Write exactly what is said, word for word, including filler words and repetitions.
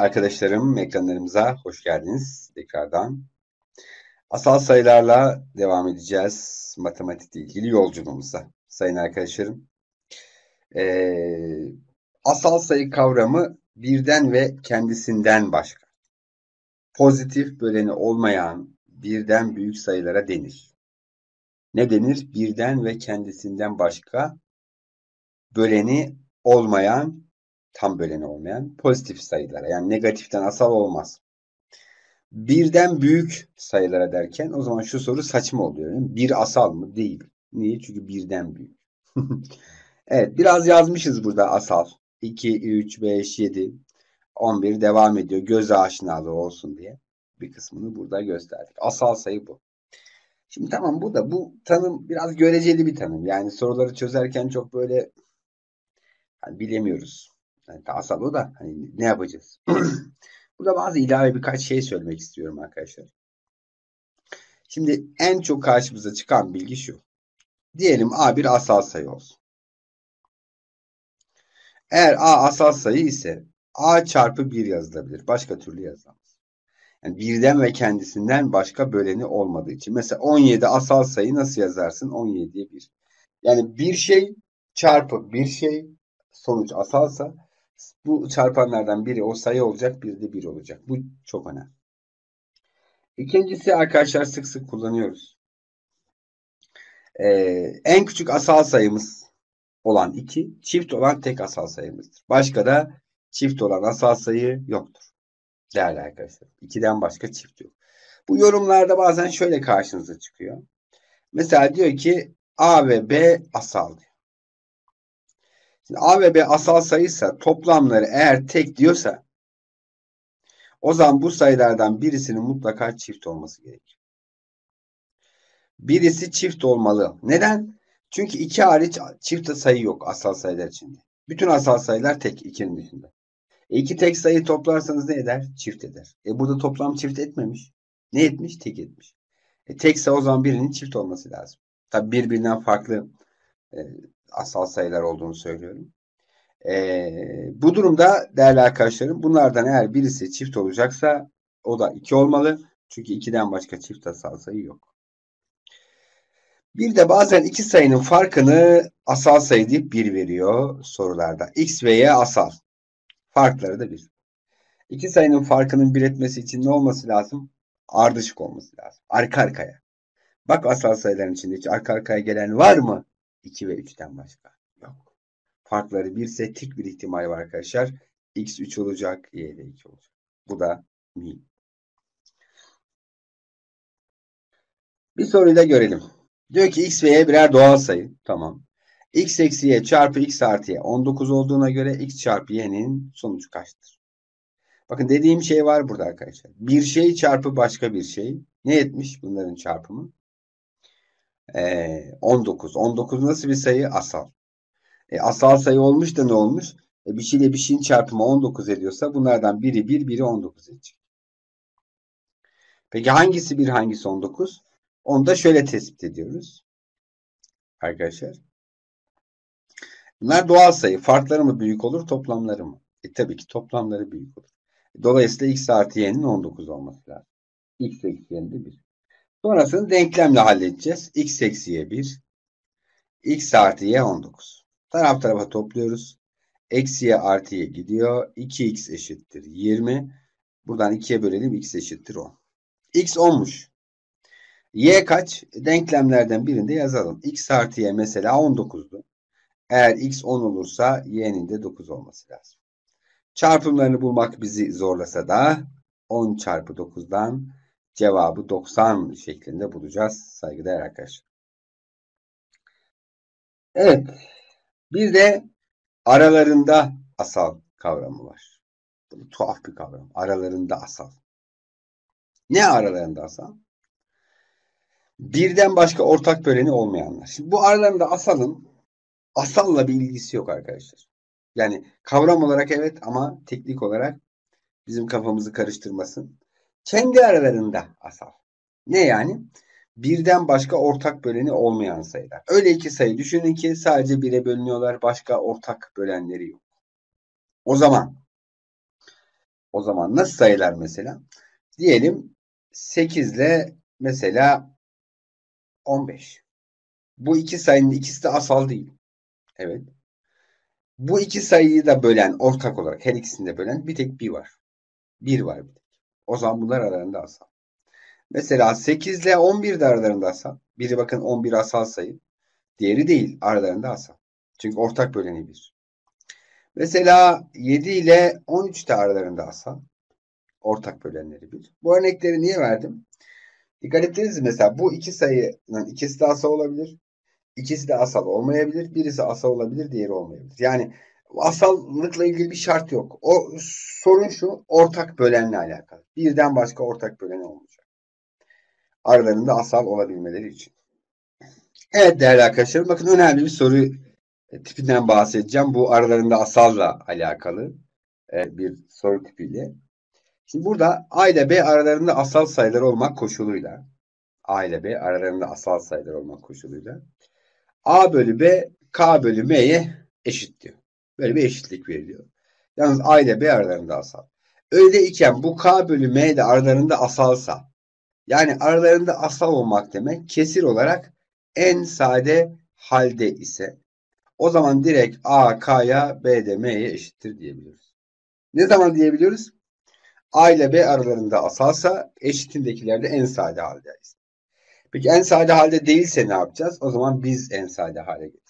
arkadaşlarım, ekranlarımıza hoş geldiniz tekrardan. Asal sayılarla devam edeceğiz matematikle ilgili yolculuğumuza. Sayın arkadaşlarım, ee, asal sayı kavramı birden ve kendisinden başka, pozitif böleni olmayan birden büyük sayılara denir. Ne denir? Birden ve kendisinden başka böleni olmayan, tam böleni olmayan pozitif sayılara. Yani negatiften asal olmaz. Birden büyük sayılara derken o zaman şu soru saçma oluyor. Değil mi? Bir asal mı? Değil. Niye? Çünkü birden büyük. Evet, biraz yazmışız burada asal. iki, üç, beş, yedi, on bir devam ediyor. Göz aşinalığı olsun diye bir kısmını burada gösterdik. Asal sayı bu. Şimdi tamam, bu da bu tanım biraz göreceli bir tanım. Yani soruları çözerken çok böyle hani bilemiyoruz. Yani asal o da hani ne yapacağız? Burada bazı ilave birkaç şey söylemek istiyorum arkadaşlar. Şimdi en çok karşımıza çıkan bilgi şu. Diyelim A bir asal sayı olsun. Eğer A asal sayı ise A çarpı bir yazılabilir. Başka türlü yazılamaz. Yani birden ve kendisinden başka böleni olmadığı için. Mesela on yedi asal sayı nasıl yazarsın? on yediye bir. Yani bir şey çarpı bir şey sonuç asalsa bu çarpanlardan biri o sayı olacak, biri de bir olacak. Bu çok önemli. İkincisi arkadaşlar sık sık kullanıyoruz. Ee, en küçük asal sayımız olan iki, çift olan tek asal sayımızdır. Başka da çift olan asal sayı yoktur. Değerli arkadaşlar. ikiden başka çift yok. Bu yorumlarda bazen şöyle karşınıza çıkıyor. Mesela diyor ki A ve B asal diyor. Şimdi A ve B asal sayıysa toplamları eğer tek diyorsa o zaman bu sayılardan birisinin mutlaka çift olması gerekir. Birisi çift olmalı. Neden? Çünkü iki hariç çift sayı yok asal sayılar içinde. Bütün asal sayılar tek ikinin dışında. E iki tek sayı toplarsanız ne eder? Çift eder. E burada toplam çift etmemiş. Ne etmiş? Tek etmiş. E tekse o zaman birinin çift olması lazım. Tabi birbirinden farklı e, asal sayılar olduğunu söylüyorum. E, bu durumda değerli arkadaşlarım bunlardan eğer birisi çift olacaksa o da iki olmalı. Çünkü ikiden başka çift asal sayı yok. Bir de bazen iki sayının farkını asal sayı deyip bir veriyor sorularda. X ve Y asal. Farkları da bir. İki sayının farkının bir etmesi için ne olması lazım? Ardışık olması lazım. Arka arkaya. Bak asal sayıların içinde hiç arka arkaya gelen var mı? iki ve üçten başka. Yok. Farkları bir ise tek bir ihtimal var arkadaşlar. X üç olacak, Y de iki olacak. Bu da mühim. Bir soruyu da görelim. Diyor ki X ve Y birer doğal sayı. Tamam. X eksi Y çarpı X artı Y on dokuz olduğuna göre X çarpı Y'nin sonucu kaçtır? Bakın dediğim şey var burada arkadaşlar. Bir şey çarpı başka bir şey. Ne etmiş bunların çarpımı? Ee, on dokuz. on dokuz nasıl bir sayı? Asal. E, asal sayı olmuş da ne olmuş? E, bir şeyle bir şeyin çarpımı on dokuz ediyorsa bunlardan biri bir, biri on dokuz edecek. Peki hangisi bir, hangisi on dokuz? Onu da şöyle tespit ediyoruz. Arkadaşlar. Bunlar doğal sayı. Farkları mı büyük olur, toplamları mı? E, tabii ki toplamları büyük olur. Dolayısıyla X artı Y'nin on dokuz olması lazım. X eksi Y'nin de bir. Sonrasını denklemle halledeceğiz. X eksi Y bir. X artı Y on dokuz. Taraf tarafa topluyoruz. Eksi Y artı Y gidiyor. iki x eşittir yirmi. Buradan ikiye bölelim. X eşittir on. X onmuş. Y kaç? Denklemlerden birinde yazalım. X artı Y mesela on dokuzdu. Eğer X on olursa Y'nin de dokuz olması lazım. Çarpımlarını bulmak bizi zorlasa da on çarpı dokuzdan cevabı doksan şeklinde bulacağız saygıdeğer arkadaşlar. Evet. Bir de aralarında asal kavramı var. Bu tuhaf bir kavram. Aralarında asal. Ne aralarında asal? Birden başka ortak böleni olmayanlar. Şimdi bu aralarında asalın asalla bir ilgisi yok arkadaşlar. Yani kavram olarak evet ama teknik olarak bizim kafamızı karıştırmasın. Kendi aralarında asal. Ne yani? Birden başka ortak böleni olmayan sayılar. Öyle iki sayı düşünün ki sadece bire bölünüyorlar. Başka ortak bölenleri yok. O zaman O zaman nasıl sayılar mesela? Diyelim sekiz ile mesela on beş. Bu iki sayının ikisi de asal değil. Evet. Bu iki sayıyı da bölen, ortak olarak her ikisini de bölen bir tek bir var. bir var bir tek. O zaman bunlar aralarında asal. Mesela sekiz ile on bir de aralarında asal. Biri bakın on bir asal sayı. Diğeri değil. Aralarında asal. Çünkü ortak böleni bir. Mesela yedi ile on üç de aralarında asal. Ortak bölenleri bir. Bu örnekleri niye verdim? Dikkat ettiniz mi? Mesela bu iki sayının ikisi de asal olabilir. İkisi de asal olmayabilir. Birisi asal olabilir, diğeri olmayabilir. Yani asallıkla ilgili bir şart yok. O sorun şu, ortak bölenle alakalı. Birden başka ortak böleni olmayacak. Aralarında asal olabilmeleri için. Evet değerli arkadaşlarım, bakın önemli bir soru tipinden bahsedeceğim. Bu aralarında asalla alakalı bir soru tipiyle. Şimdi burada A ile B aralarında asal sayılar olmak koşuluyla A ile B aralarında asal sayılar olmak koşuluyla A bölü B K bölü M'ye eşit diyor. Böyle bir eşitlik veriliyor. Yalnız A ile B aralarında asal. Öyle iken bu K bölü M de aralarında asalsa, yani aralarında asal olmak demek kesir olarak en sade halde ise, o zaman direkt A K'ya, B de M'ye eşittir diyebiliyoruz. Ne zaman diyebiliyoruz? A ile B aralarında asalsa, eşitindekilerde en sade haldeyiz. Peki en sade halde değilse ne yapacağız? O zaman biz en sade hale getireceğiz.